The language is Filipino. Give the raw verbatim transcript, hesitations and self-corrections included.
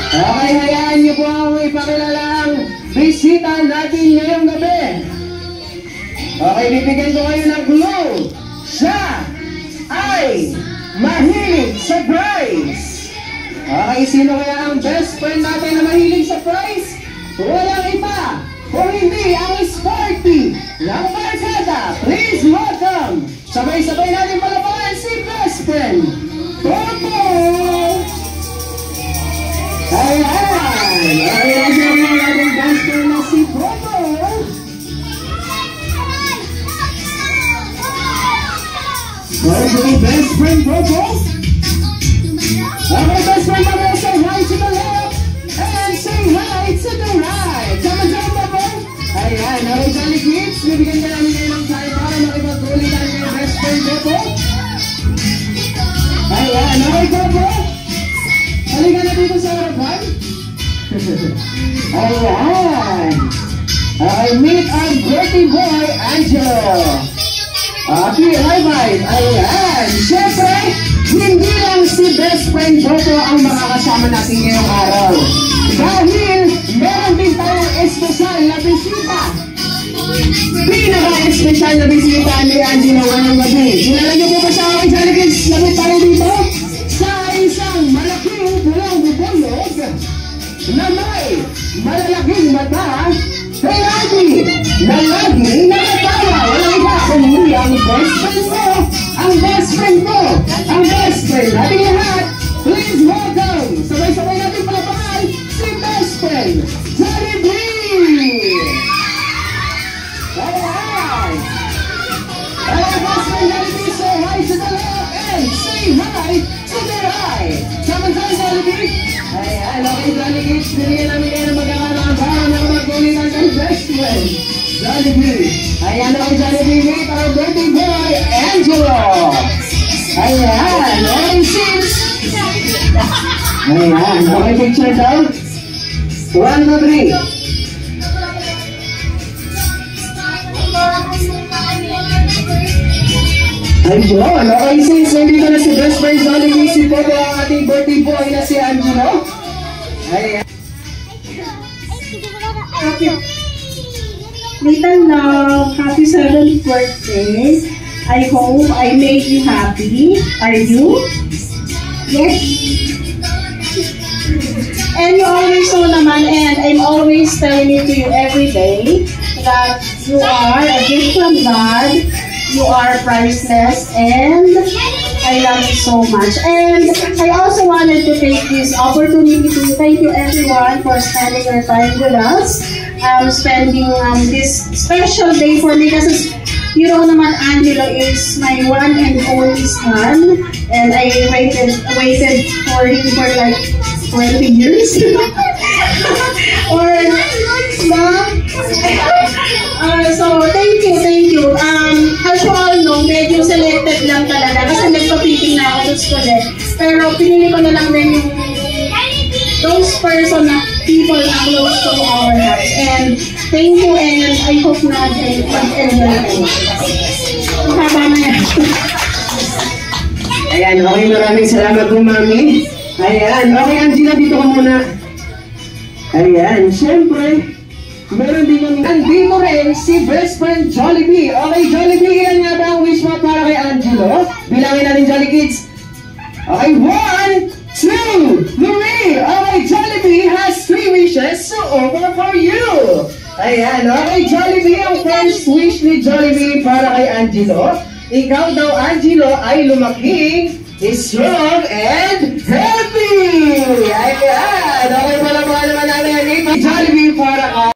Okay, hayaan niyo po ako ipakilala ang bisita natin ngayong gabi. Okay, bibigyan ko kayo ng clue. Siya ay mahilig sa prize. Okay, sino kaya ang best friend natin na mahilig sa prize? Walang iba kung hindi ang sporty ng barkada. Please welcome, sabay-sabay natin palapakan si best friend Popo! Ayan! Ayan siya mga ating best friend na si Popo! Okay, best friend Popo! Okay, best friend Popo, say hi to the left and say hi to the right! Sama-sama Popo! Ayan, okay, Johnny Kids, bibigyan ka namin kayo ng time para makipag-ulitan kayo best friend Popo! Ayan, okay Popo! Halika na dito sa harapan. Ayan. Okay, meet our birthday boy, Angelo. Okay, high five. Ayan. Siyempre, hindi lang si best friend Popo ang makakasama natin ngayong araw. Dahil meron din tayong espesyal na bisita. Pinaka-espesyal na bisita ni Angelo ngayong gabi. Kilala niyo po ba sa akin, Johnny Kids? Lapit tayo dito sa isang malaking pulang bubulog na may malalaking mata kay Ate na laging nakatawa. Walang iba kung hindi ang best friend ko, ang best friend ko, ang best friend natin lahat. Please welcome, sabay-sabay natin palapakan si best friend Johnny B! Alright! Alright, best friend Johnny B, say hi to the left and say hi to the right! Sama-sama Johnny B! Ayan, okay Johnny Kids, binigyan namin kayo ng magkakaroon para na mag-ulitan kang best friend Johnny B! Ayan, okay Johnny B, meet our birthday boy, Angelo! Ayan, okay sis! Ayan, okay picture daw? One, two, three! Ayun, okay sis, nandito na si best friend Johnny B, si Popo ang ating birthday boy na si Angelo. Ayan. Happy Little Love, happy seventh birthday. I hope I made you happy. Are you? Yes? And you always know naman, and I'm always telling it to you every day, that you are a gift from God. You are priceless, and I love you so much. And I also wanted to take this opportunity to thank you everyone for spending your time with us. Um, spending um, this special day for me, kasi you know naman Angelo is my one and only son, and I waited waited for him for like twenty years. Or mom. Uh, so thank you, thank you. Um, as you all know, medyo selected lang talaga kasi nagpa-fitting na ako sa school eh. Pero pinili ko na lang din yung those person na people na close to our hearts. And thank you, and I hope na mag-enjoy kayo. Haba na yan. Ayan, okay, maraming salamat po, Mami. Ayan, okay, Angela, dito ka muna. Ayan, syempre, meron din kami. Nandito rin si best friend Jollibee. Okay, Jollibee, ilan nga ba ang wish mo para kay Angelo? Bilangin natin, Jolly Kids. Okay, one, two, three. Okay, Jollibee has three wishes, so over for you. Ayan, okay, Jollibee, ang first wish ni Jollibee para kay Angelo. Ikaw daw, Angelo, ay lumaking, strong, and happy. Ayan, okay, wala mga naman natin. Jollibee para